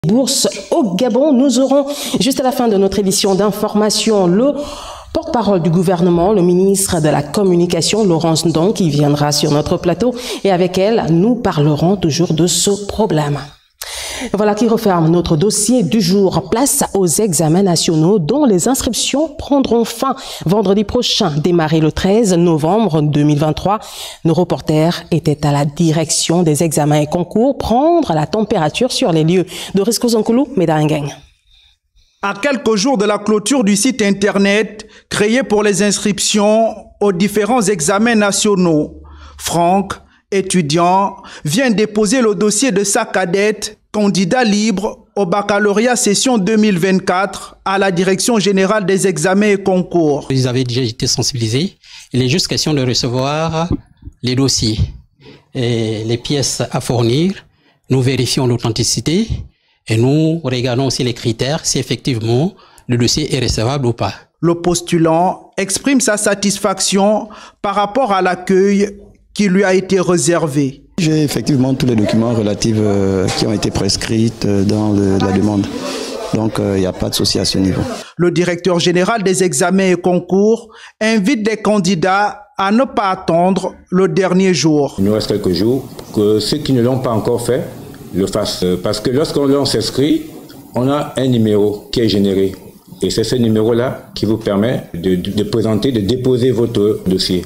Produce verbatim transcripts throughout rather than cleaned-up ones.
Bourse au Gabon. Nous aurons juste à la fin de notre édition d'information le porte-parole du gouvernement, le ministre de la Communication, Laurence Ndong, qui viendra sur notre plateau et avec elle, nous parlerons toujours de ce problème. Voilà qui referme notre dossier du jour. Place aux examens nationaux dont les inscriptions prendront fin vendredi prochain, démarré le treize novembre deux mille vingt-trois. Nos reporters étaient à la direction des examens et concours prendre la température sur les lieux. Doris Kozonkoulou, Médaringeng. À quelques jours de la clôture du site internet créé pour les inscriptions aux différents examens nationaux, Franck, étudiant, vient déposer le dossier de sa cadette, candidat libre au baccalauréat session deux mille vingt-quatre à la Direction générale des examens et concours. Ils avaient déjà été sensibilisés. Il est juste question de recevoir les dossiers et les pièces à fournir. Nous vérifions l'authenticité et nous regardons aussi les critères si effectivement le dossier est recevable ou pas. Le postulant exprime sa satisfaction par rapport à l'accueil qui lui a été réservé. J'ai effectivement tous les documents relatifs euh, qui ont été prescrits euh, dans le, la demande. Donc, il euh, n'y a pas de souci à ce niveau. Le directeur général des examens et concours invite les candidats à ne pas attendre le dernier jour. Il nous reste quelques jours, que ceux qui ne l'ont pas encore fait le fassent. Parce que lorsqu'on s'inscrit, on a un numéro qui est généré. Et c'est ce numéro-là qui vous permet de, de, de présenter, de déposer votre dossier.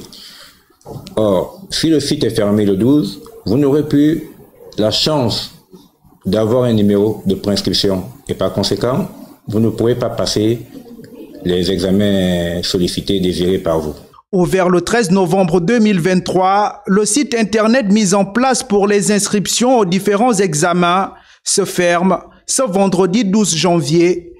Or, si le site est fermé le douze, vous n'aurez plus la chance d'avoir un numéro de préinscription. Et par conséquent, vous ne pourrez pas passer les examens sollicités désirés par vous. Ouvert le treize novembre deux mille vingt-trois, le site internet mis en place pour les inscriptions aux différents examens se ferme ce vendredi douze janvier